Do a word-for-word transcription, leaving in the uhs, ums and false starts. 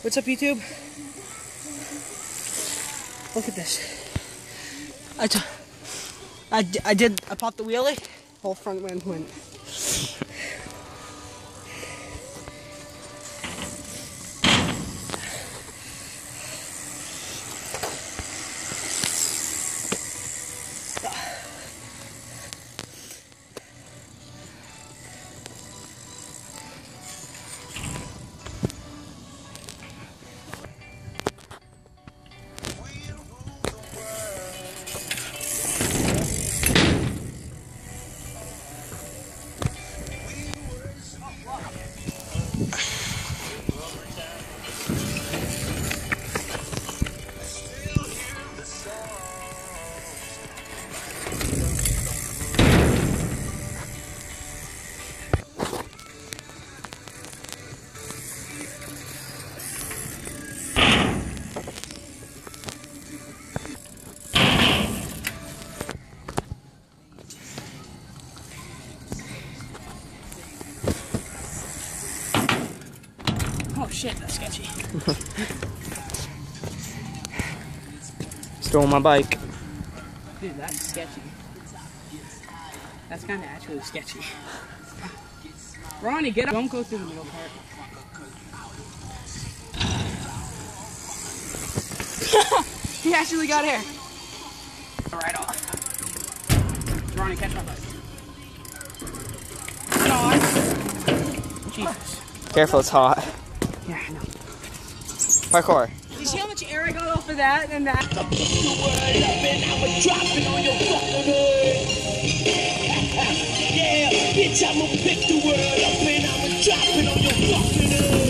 What's up, YouTube? Look at this. I, t I, d I did, I popped the wheelie, whole front end went. Oh shit, that's sketchy. Stole my bike. Dude, that's sketchy. That's kind of actually sketchy. Ronnie, get up. Don't go through the middle part. He actually got hair. Right off. Ronnie, catch my bike. No, Jesus. Careful, it's hot. Yeah, I know. Parkour. You see how much air I got off of that and that? Yeah, bitch, I'ma pick the word up and I'ma drop it on your fucking head.